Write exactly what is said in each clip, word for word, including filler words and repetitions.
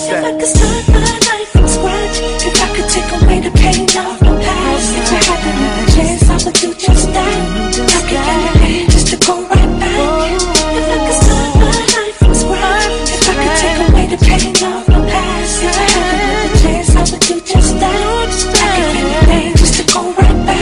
that? If I could start my life from scratch, if I could take away the pain of the past, if I had another chance, I would do just that. I could anything just to go right back. If I could start my life from scratch, if I could take away the pain of the past, if I had another chance, I would do just that. I could anything just to go right back.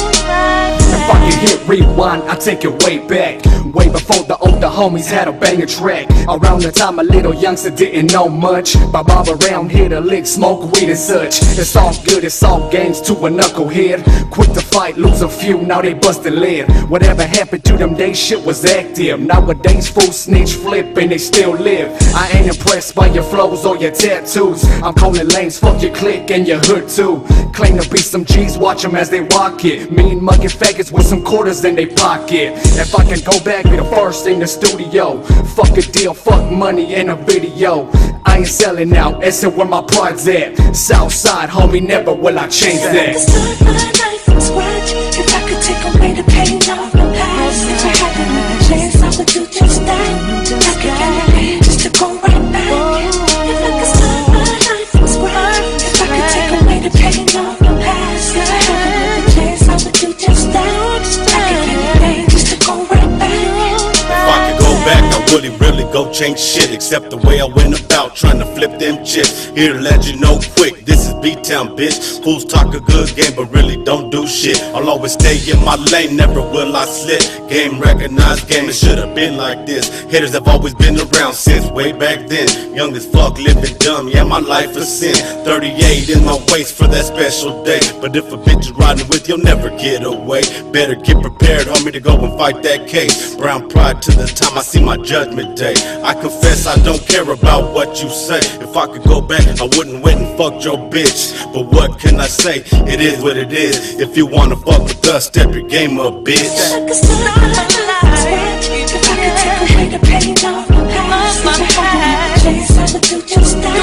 If I could hit rewind, I take it way back, way before the older homies had a banger track. Around the time a little youngster didn't know much, but Bob around here to lick, smoke weed and such. It's all good, it's all games to a knucklehead. Quick to fight, lose a few, now they bustin' lead. Whatever happened to them days, shit was active. Nowadays fools snitch, flip, and they still live. I ain't impressed by your flows or your tattoos. I'm calling lanes, fuck your clique and your hood too. Claim to be some G's, watch them as they walk it. Mean mugging faggots with some quarters in they pocket. If I can go back, be the first in the studio. Fuck a deal, fuck money in a video. I ain't selling out, that's where my pride's at. Southside, homie, never will I change that. If I could start my life from scratch, if I could take away the pain of the past, if I had another chance, I would do just that. I could anything just to go right back. If I could start my life from scratch, if I could take away the pain of the past, if I had another chance, I would do just that. I could anything just to go right back. If I could go back, I wouldn't really go change shit, except the way I went about trying to flip them chicks. Here to let you know quick, this is B-Town, bitch. Fools talk a good game, but really don't do shit. I'll always stay in my lane, never will I slip. Game recognized, game, it should've been like this. Haters have always been around since way back then. Young as fuck, living dumb, yeah, my life a sin. thirty-eight in my waist for that special day. But if a bitch is riding with you, you'll never get away. Better get prepared, homie, to go and fight that case. Brown pride to the time I see my judgment day. I confess I don't care about what you say. If I could go back, I wouldn't wait and fuck your bitch. But what can I say? It is what it is. If you wanna fuck with us, step your game up, bitch. If I could start my life from scratch, if I could take away the pain of the past, if I had another chance, I would do just that.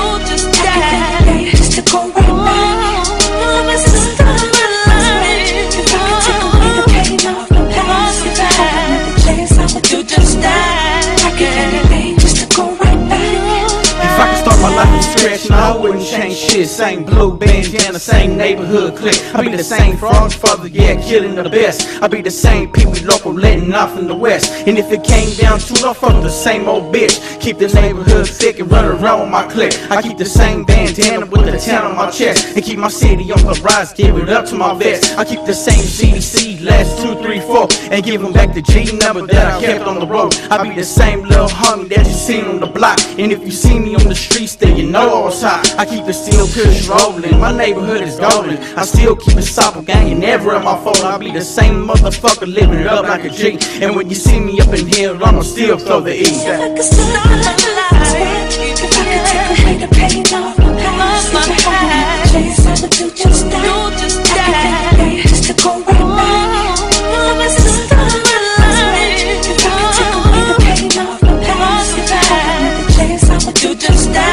I could anything just to go right back. If I could start my life, if I could take away the pain of the past, if I had another chance, I would do just that. I could anything just to go right back. If I could start my life from scratch, no, I wouldn't change shit. Same blue bandana, same neighborhood clique. I be the same frog father, yeah, killing the best. I be the same people local letting off in the west. And if it came down to it, I fuck the same old bitch. Keep the neighborhood thick and run around with my clique. I keep the same bandana with the town on my chest, and keep my city on the rise, give it up to my vest. I keep the same C D C, last two, three, four, and give them back the G number that I kept on the road. I be the same little homie that you seen on the block. And if you see me on the streets, then you know I was hot. I keep the steel kush rolling, my neighborhood is golden. I still keep it Sopple gang and never in my phone. I be the same motherfucker living it up like a G. And when you see me up in here, I'ma still throw the E. If I could start my life from scratch, if I could take away the pain of the past, if I had another chance, I would do just that. I could anything just to go right back. If I could start my life, if I could take away the pain of the past, if I had another chance, I would do just that.